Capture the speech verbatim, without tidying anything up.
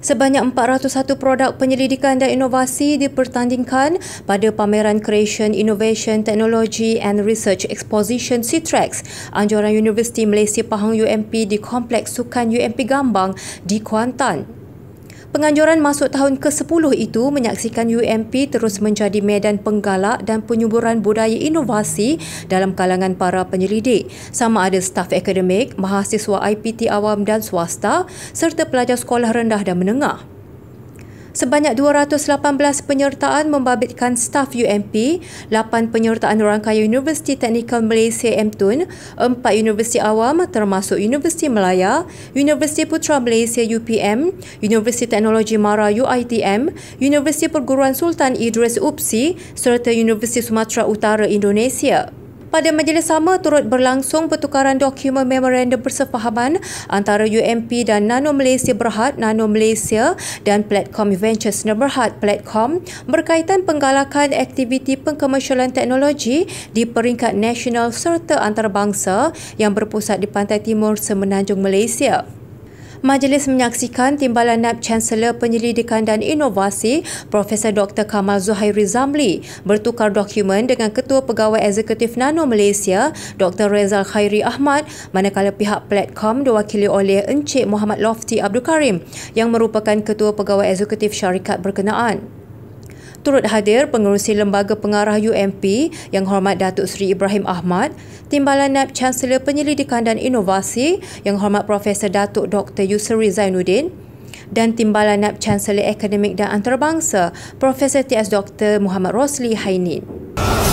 Sebanyak empat ratus satu produk penyelidikan dan inovasi dipertandingkan pada pameran Creation, Innovation, Technology and Research Exposition CITREX, anjuran Universiti Malaysia Pahang U M P di Kompleks Sukan U M P Gambang di Kuantan. Penganjuran masuk tahun ke sepuluh itu menyaksikan U M P terus menjadi medan penggalak dan penyuburan budaya inovasi dalam kalangan para penyelidik, sama ada staf akademik, mahasiswa I P T awam dan swasta serta pelajar sekolah rendah dan menengah. Sebanyak dua ratus lapan belas penyertaan membabitkan staf U M P, lapan penyertaan rangkaian Universiti Teknikal Malaysia M T U N, empat universiti awam termasuk Universiti Melaya, Universiti Putra Malaysia U P M, Universiti Teknologi Mara U I T M, Universiti Perguruan Sultan Idris U P S I serta Universiti Sumatera Utara Indonesia. Pada majlis sama turut berlangsung pertukaran dokumen memorandum persefahaman antara U M P dan Nano Malaysia Berhad, Nano Malaysia dan Platcom Ventures Berhad, Platcom berkaitan penggalakan aktiviti pengkomersialan teknologi di peringkat nasional serta antarabangsa yang berpusat di Pantai Timur Semenanjung Malaysia. Majlis menyaksikan Timbalan Naib Chancellor Penyelidikan dan Inovasi Profesor Doktor Kamal Zuhairi Zamli bertukar dokumen dengan Ketua Pegawai Eksekutif Nano Malaysia Doktor Rezal Khairi Ahmad, manakala pihak Platcom diwakili oleh Encik Muhammad Lofty Abdul Karim yang merupakan Ketua Pegawai Eksekutif syarikat berkenaan. Turut hadir pengerusi Lembaga Pengarah U M P Yang Hormat Datuk Seri Ibrahim Ahmad, Timbalan Naib Chancellor Penyelidikan dan Inovasi Yang Hormat Profesor Datuk Doktor Yusri Zainuddin dan Timbalan Naib Chancellor Akademik dan Antarabangsa Profesor T S Doktor Muhammad Rosli Hainin.